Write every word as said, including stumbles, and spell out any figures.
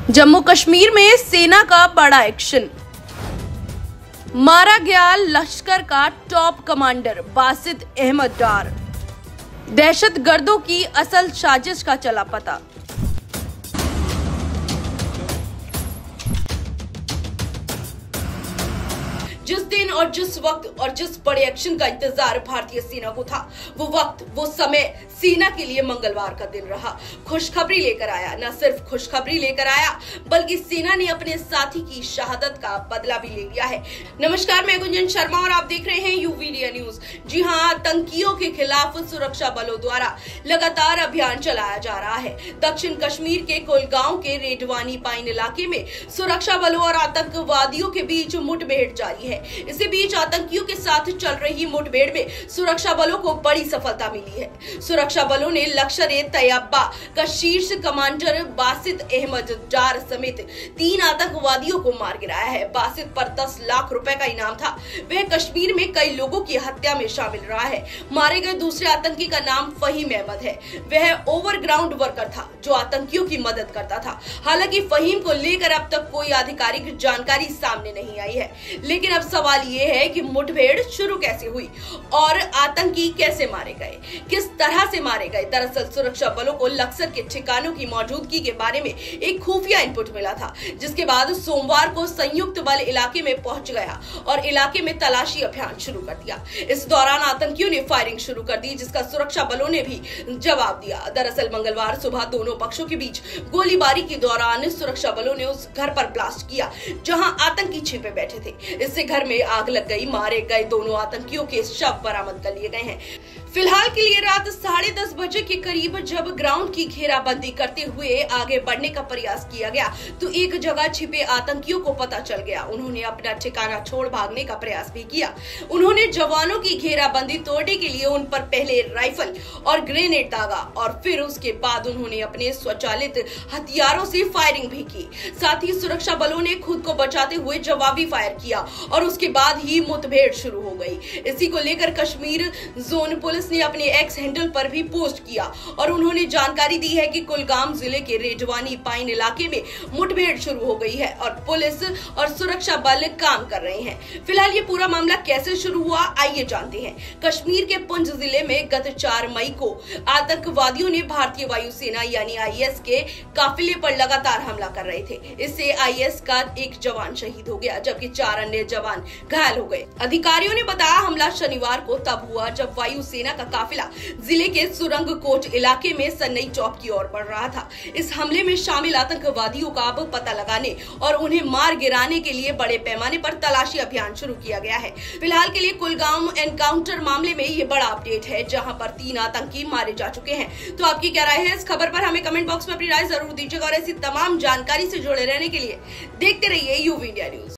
जम्मू कश्मीर में सेना का बड़ा एक्शन। मारा गया लश्कर का टॉप कमांडर बासित अहमद डार। दहशतगर्दों की असल साजिश का चला पता। जिस दिन और जिस वक्त और जिस बड़े एक्शन का इंतजार भारतीय सेना को था, वो वक्त वो समय सेना के लिए मंगलवार का दिन रहा। खुशखबरी लेकर आया। न सिर्फ खुशखबरी लेकर आया बल्कि सेना ने अपने साथी की शहादत का बदला भी ले लिया है। नमस्कार, मैं गुंजन शर्मा और आप देख रहे हैं यूवी इंडिया न्यूज। जी हां, आतंकियों के खिलाफ सुरक्षा बलों द्वारा लगातार अभियान चलाया जा रहा है। दक्षिण कश्मीर के कुलगांव के रेडवानी पाइन इलाके में सुरक्षा बलों और आतंकवादियों के बीच मुठभेड़ जारी है। इसी बीच आतंकियों के साथ चल रही मुठभेड़ में सुरक्षा बलों को बड़ी सफलता मिली है। सुरक्षा बलों ने लश्कर-ए-तैयबा का शीर्ष कमांडर बासित अहमद डार समेत तीन आतंकवादियों को मार गिराया है। बासित पर दस लाख रुपए का इनाम था। वह कश्मीर में कई लोगों की हत्या में शामिल रहा है। मारे गए दूसरे आतंकी का नाम फहीम अहमद है। वह ओवरग्राउंड वर्कर था जो आतंकियों की मदद करता था। हालांकि फहीम को लेकर अब तक कोई आधिकारिक जानकारी सामने नहीं आई है, लेकिन अब सवाल ये है कि मुठभेड़ शुरू कैसे हुई और आतंकी कैसे मारे गए, किस तरह से मारे गए। दरअसल सुरक्षा बलों को लश्कर के ठिकानों की मौजूदगी के बारे में एक खुफिया इनपुट मिला था, जिसके बाद सोमवार को संयुक्त बल इलाके में पहुंच गया और इलाके में तलाशी अभियान शुरू कर दिया। इस दौरान आतंकियों ने फायरिंग शुरू कर दी, जिसका सुरक्षा बलों ने भी जवाब दिया। दरअसल मंगलवार सुबह दोनों पक्षों के बीच गोलीबारी के दौरान सुरक्षा बलों ने उस घर पर ब्लास्ट किया जहां आतंकी छिपे बैठे थे। इससे घर में आग लग गई। मारे गए दोनों आतंकियों के शव बरामद कर लिए गए हैं। फिलहाल के लिए रात साढ़े दस बजे के करीब जब ग्राउंड की घेराबंदी करते हुए आगे बढ़ने का प्रयास किया गया तो एक जगह छिपे आतंकियों को पता चल गया। उन्होंने अपना ठिकाना छोड़ भागने का प्रयास भी किया। उन्होंने जवानों की घेराबंदी तोड़ने के लिए उन पर पहले राइफल और ग्रेनेड दागा और फिर उसके बाद उन्होंने अपने स्वचालित हथियारों से फायरिंग भी की। साथ ही सुरक्षा बलों ने खुद को बचाते हुए जवाबी फायर किया और उसके बाद ही मुठभेड़ शुरू हो गई। इसी को लेकर कश्मीर जोन पुलिस ने अपने एक्स हैंडल पर भी पोस्ट किया और उन्होंने जानकारी दी है कि कुलगाम जिले के रेडवानी पाइन इलाके में मुठभेड़ शुरू हो गई है और पुलिस और सुरक्षा बल काम कर रहे हैं। फिलहाल ये पूरा मामला कैसे शुरू हुआ, आइए जानते हैं। कश्मीर के पुंछ जिले में गत चार मई को आतंकवादियों ने भारतीय वायुसेना यानी आई एस के काफिले पर लगातार हमला कर रहे थे। इससे आई एस का एक जवान शहीद हो गया जबकि चार अन्य जवान घायल हो गए। अधिकारियों ने बताया हमला शनिवार को तब हुआ जब वायुसेना का काफिला जिले के सुरंग कोट इलाके में सन्नई चौक की ओर बढ़ रहा था। इस हमले में शामिल आतंकवादियों का अब पता लगाने और उन्हें मार गिराने के लिए बड़े पैमाने पर तलाशी अभियान शुरू किया गया है। फिलहाल के लिए कुलगाम एनकाउंटर मामले में ये बड़ा अपडेट है, जहां पर तीन आतंकी मारे जा चुके हैं। तो आपकी क्या राय है इस खबर पर? हमें कमेंट बॉक्स में अपनी राय जरूर दीजिएगा और ऐसी तमाम जानकारी से जुड़े रहने के लिए देखते रहिए यूवी इंडिया न्यूज।